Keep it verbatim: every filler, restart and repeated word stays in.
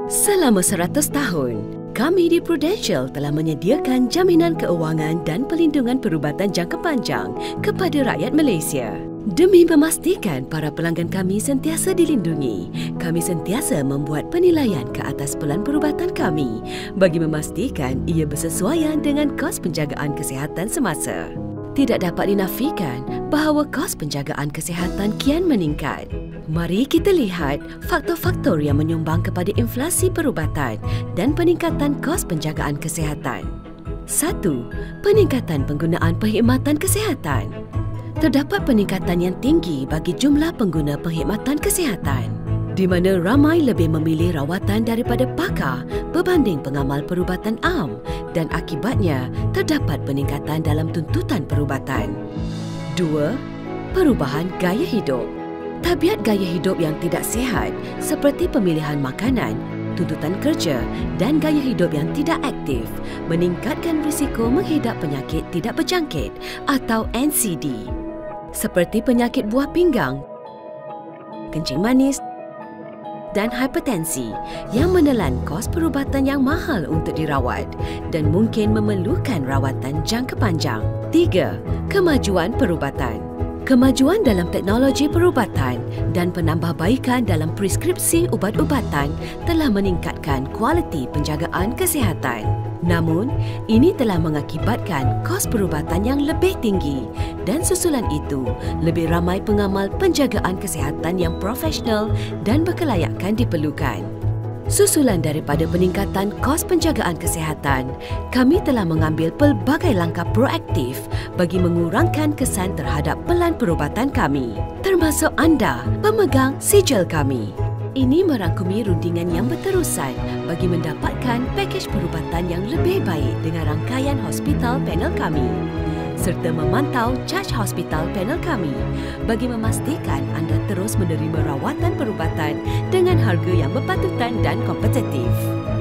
Selama seratus tahun, kami di Prudential telah menyediakan jaminan keuangan dan pelindungan perubatan jangka panjang kepada rakyat Malaysia. Demi memastikan para pelanggan kami sentiasa dilindungi, kami sentiasa membuat penilaian ke atas pelan perubatan kami bagi memastikan ia bersesuaian dengan kos penjagaan kesihatan semasa. Tidak dapat dinafikan bahawa kos penjagaan kesihatan kian meningkat. Mari kita lihat faktor-faktor yang menyumbang kepada inflasi perubatan dan peningkatan kos penjagaan kesihatan. Satu. Peningkatan penggunaan perkhidmatan kesihatan. Terdapat peningkatan yang tinggi bagi jumlah pengguna perkhidmatan kesihatan, di mana ramai lebih memilih rawatan daripada pakar berbanding pengamal perubatan am dan akibatnya terdapat peningkatan dalam tuntutan perubatan. Dua. Perubahan gaya hidup. Tabiat gaya hidup yang tidak sihat seperti pemilihan makanan, tuntutan kerja dan gaya hidup yang tidak aktif meningkatkan risiko menghidap penyakit tidak berjangkit atau N C D seperti penyakit buah pinggang, kencing manis dan hipertensi yang menelan kos perubatan yang mahal untuk dirawat dan mungkin memerlukan rawatan jangka panjang. Tiga. Kemajuan perubatan. Kemajuan dalam teknologi perubatan dan penambahbaikan dalam preskripsi ubat-ubatan telah meningkatkan kualiti penjagaan kesihatan. Namun, ini telah mengakibatkan kos perubatan yang lebih tinggi dan susulan itu, lebih ramai pengamal penjagaan kesihatan yang profesional dan berkelayakan diperlukan. Susulan daripada peningkatan kos penjagaan kesihatan, kami telah mengambil pelbagai langkah proaktif bagi mengurangkan kesan terhadap pelan perubatan kami, termasuk anda, pemegang sijil kami. Ini merangkumi rundingan yang berterusan bagi mendapatkan pakej perubatan yang lebih baik dengan rangkaian hospital panel kami, serta memantau charge hospital panel kami bagi memastikan anda terus menerima rawatan perubatan dengan harga yang berpatutan dan kompetitif.